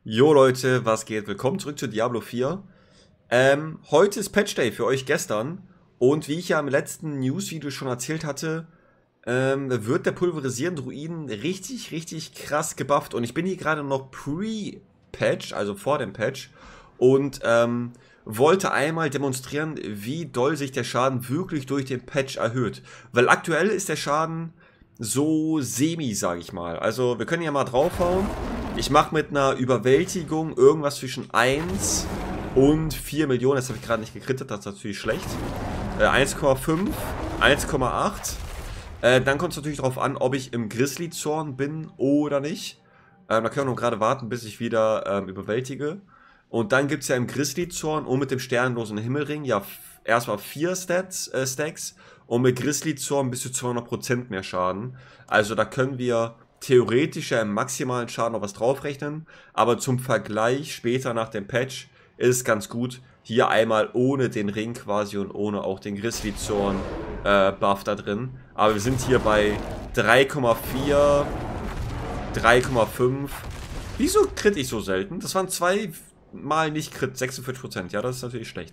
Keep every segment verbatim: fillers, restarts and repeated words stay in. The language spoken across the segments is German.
Jo Leute, was geht? Willkommen zurück zu Diablo vier. Ähm, heute ist Patch Day für euch gestern und wie ich ja im letzten News-Video schon erzählt hatte, ähm, wird der pulverisierende Druiden richtig, richtig krass gebufft und ich bin hier gerade noch pre-Patch, also vor dem Patch und ähm, wollte einmal demonstrieren, wie doll sich der Schaden wirklich durch den Patch erhöht, weil aktuell ist der Schaden so semi, sage ich mal. Also wir können ja mal draufhauen. Ich mache mit einer Überwältigung irgendwas zwischen eins und vier Millionen. Das habe ich gerade nicht gekrittet, das ist natürlich schlecht. Äh, eins Komma fünf, eins Komma acht. Äh, dann kommt es natürlich darauf an, ob ich im Grizzly-Zorn bin oder nicht. Ähm, da können wir nur gerade warten, bis ich wieder ähm, überwältige. Und dann gibt es ja im Grizzly-Zorn und mit dem sternlosen Himmelring ja erstmal vier Stats, äh, Stacks und mit Grizzly-Zorn bis zu zweihundert Prozent mehr Schaden. Also da können wir theoretisch ja im maximalen Schaden noch was draufrechnen, aber zum Vergleich später nach dem Patch ist es ganz gut, hier einmal ohne den Ring quasi und ohne auch den Grizzly-Zorn äh, Buff da drin. Aber wir sind hier bei drei Komma vier, drei Komma fünf. Wieso crit ich so selten? Das waren zwei Mal nicht Crit, sechsundvierzig Prozent. Ja, das ist natürlich schlecht.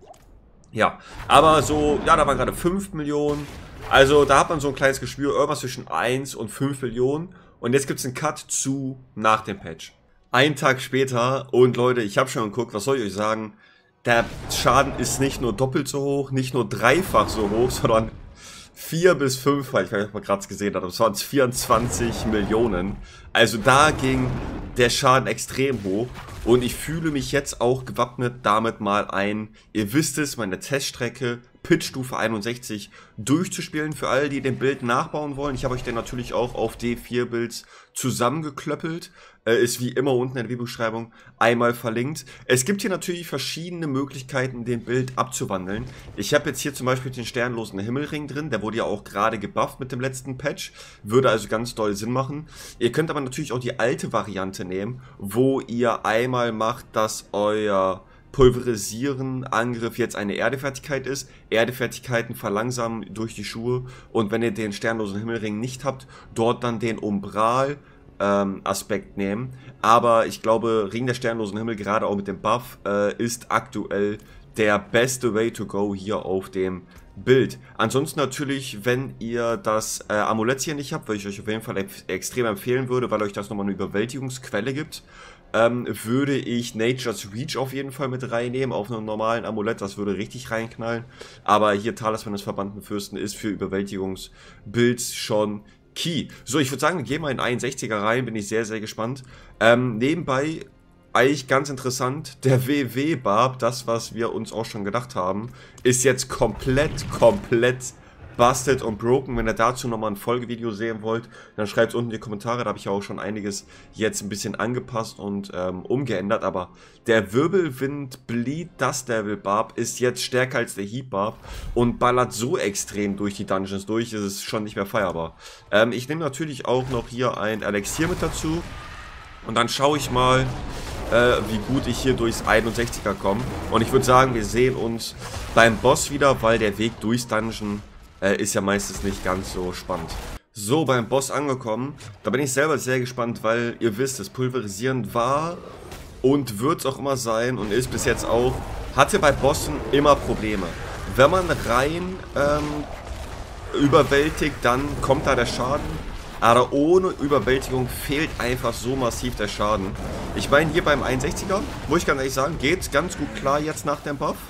Ja, aber so, ja, da waren gerade fünf Millionen. Also da hat man so ein kleines Gespür, irgendwas zwischen eins und fünf Millionen. Und jetzt gibt es einen Cut zu nach dem Patch. Einen Tag später und Leute, ich habe schon geguckt, was soll ich euch sagen? Der Schaden ist nicht nur doppelt so hoch, nicht nur dreifach so hoch, sondern vier bis fünf, weil ich mal gerade gesehen habe, das waren vierundzwanzig Millionen. Also da ging der Schaden extrem hoch und ich fühle mich jetzt auch gewappnet, damit mal ein, ihr wisst es, meine Teststrecke Pitch-Stufe einundsechzig durchzuspielen. Für alle, die den Bild nachbauen wollen, ich habe euch den natürlich auch auf D vier Builds zusammengeklöppelt. Äh, ist wie immer unten in der Videobeschreibung einmal verlinkt. Es gibt hier natürlich verschiedene Möglichkeiten, den Bild abzuwandeln. Ich habe jetzt hier zum Beispiel den sternlosen Himmelring drin, der wurde ja auch gerade gebufft mit dem letzten Patch, würde also ganz doll Sinn machen. Ihr könnt aber natürlich auch die alte Variante nehmen, wo ihr einmal macht, dass euer Pulverisieren Angriff jetzt eine Erdefertigkeit ist. Erdefertigkeiten verlangsamen durch die Schuhe und wenn ihr den sternlosen Himmelring nicht habt, dort dann den Umbral ähm, Aspekt nehmen. Aber ich glaube, Ring der sternlosen Himmel, gerade auch mit dem Buff, äh, ist aktuell der beste Way to go hier auf dem Bild. Ansonsten natürlich, wenn ihr das äh, Amulett hier nicht habt, weil ich euch auf jeden Fall ex extrem empfehlen würde, weil euch das nochmal eine Überwältigungsquelle gibt, ähm, würde ich Nature's Reach auf jeden Fall mit reinnehmen, auf einem normalen Amulett, das würde richtig reinknallen. Aber hier Talisman des verbannten Fürsten ist für Überwältigungsbuilds schon key. So, ich würde sagen, wir gehen mal in einundsechziger rein, bin ich sehr, sehr gespannt. Ähm, nebenbei eigentlich ganz interessant, der W W-Barb, das was wir uns auch schon gedacht haben, ist jetzt komplett, komplett busted und broken. Wenn ihr dazu nochmal ein Folgevideo sehen wollt, dann schreibt es unten in die Kommentare, da habe ich ja auch schon einiges jetzt ein bisschen angepasst und ähm, umgeändert, aber der Wirbelwind Bleed Dust Devil Barb ist jetzt stärker als der Heat Barb und ballert so extrem durch die Dungeons durch, ist es schon nicht mehr feierbar. Ähm, ich nehme natürlich auch noch hier ein Elixier mit dazu und dann schaue ich mal, Äh, wie gut ich hier durchs einundsechziger komme. Und ich würde sagen, wir sehen uns beim Boss wieder, weil der Weg durchs Dungeon äh, ist ja meistens nicht ganz so spannend. So, beim Boss angekommen. Da bin ich selber sehr gespannt, weil ihr wisst, das Pulverisieren war und wird es auch immer sein und ist bis jetzt auch, hatte bei Bossen immer Probleme. Wenn man rein ähm, überwältigt, dann kommt da der Schaden. Aber ohne Überwältigung fehlt einfach so massiv der Schaden. Ich meine, hier beim einundsechziger, muss ich ganz ehrlich sagen, geht es ganz gut klar jetzt nach dem Buff.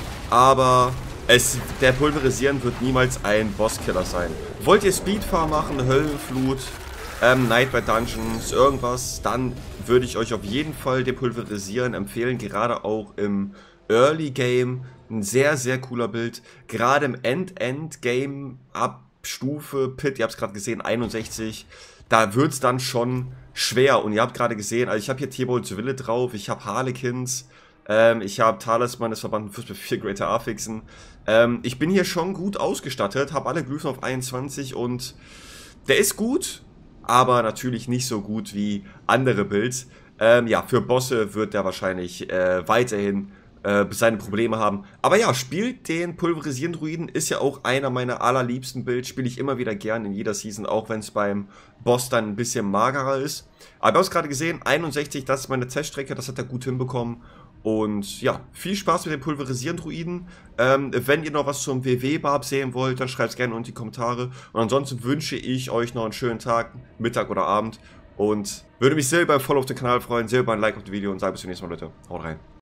Aber es, der Pulverisieren wird niemals ein Bosskiller sein. Wollt ihr Speedfarm machen, Höllenflut, ähm, Nightmare Dungeons, irgendwas, dann würde ich euch auf jeden Fall den Pulverisieren empfehlen. Gerade auch im Early Game. Ein sehr, sehr cooler Bild. Gerade im End-End-Game ab Stufe Pit, ihr habt es gerade gesehen, einundsechzig, da wird es dann schon schwer und ihr habt gerade gesehen, also ich habe hier Thebolds Wille drauf, ich habe Harlequins, ähm, ich habe Talisman des verbannten Fürsten mit vier Greater Affixen, ähm, ich bin hier schon gut ausgestattet, habe alle Glyphen auf einundzwanzig und der ist gut, aber natürlich nicht so gut wie andere Builds. Ähm, ja, für Bosse wird der wahrscheinlich äh, weiterhin äh, seine Probleme haben. Aber ja, spielt den pulverisierenden Druiden, ist ja auch einer meiner allerliebsten Builds, spiele ich immer wieder gern in jeder Season, auch wenn es beim Boss dann ein bisschen magerer ist. Aber du hast gerade gesehen, einundsechzig, das ist meine Teststrecke, das hat er gut hinbekommen. Und ja, viel Spaß mit dem pulverisierenden Druiden. Ähm, wenn ihr noch was zum W W-Barb sehen wollt, dann schreibt es gerne unten in die Kommentare. Und ansonsten wünsche ich euch noch einen schönen Tag, Mittag oder Abend. Und würde mich sehr über ein Follow auf den Kanal freuen, sehr über ein Like auf das Video und sage bis zum nächsten Mal, Leute. Haut rein.